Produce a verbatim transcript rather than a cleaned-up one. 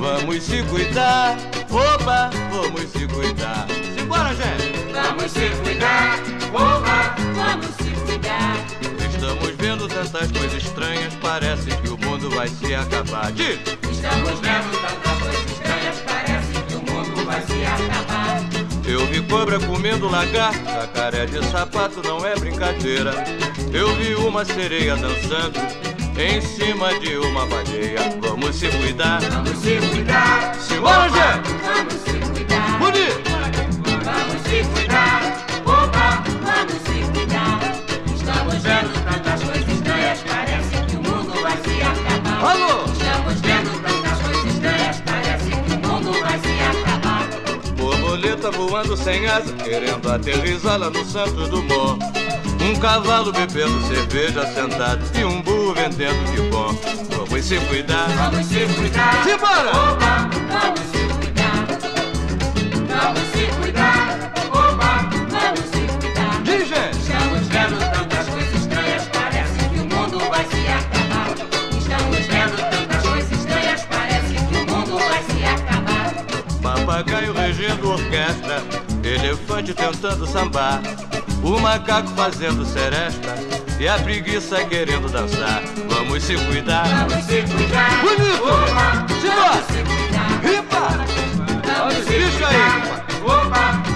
Vamos se cuidar, oba, vamos se cuidar. Simbora, gente! Vamos se cuidar, oba, vamos se cuidar. Estamos vendo tantas coisas estranhas, parece que o mundo vai se acabar. Diz! Estamos vendo tantas coisas estranhas, parece que o mundo vai se acabar. Eu vi cobra comendo lagarto, jacaré de sapato não é brincadeira. Eu vi uma sereia dançando em cima de uma baleia. Vamos se cuidar, vamos se cuidar. Simbora, gente! Vamos se cuidar. Bonito! Vamos se cuidar, oba, vamos se cuidar. Estamos vendo tantas coisas estranhas, parece que o mundo vai se acabar. Alô! Estamos vendo tantas coisas estranhas, parece que o mundo vai se acabar. Borboleta voando sem asa, querendo aterrissar lá no Santos Dumont. Um cavalo bebendo cerveja sentado e um burro vendendo que bom. Vamos se cuidar, vamos se cuidar. Simbora! Oba, vamos se cuidar. Vamos se cuidar. Oba, vamos se cuidar. Diz, gente! Estamos vendo tantas coisas estranhas, parece que o mundo vai se acabar. Estamos vendo tantas coisas estranhas, parece que o mundo vai se acabar. Papagaio regendo orquestra, elefante tentando sambar, o macaco fazendo seresta e a preguiça querendo dançar. Vamos se cuidar. Vamos se cuidar. Bonito! Oba, Simbora! vamos se cuidar. Ripa! Vamos se Bicho aí! cuidar. Oba,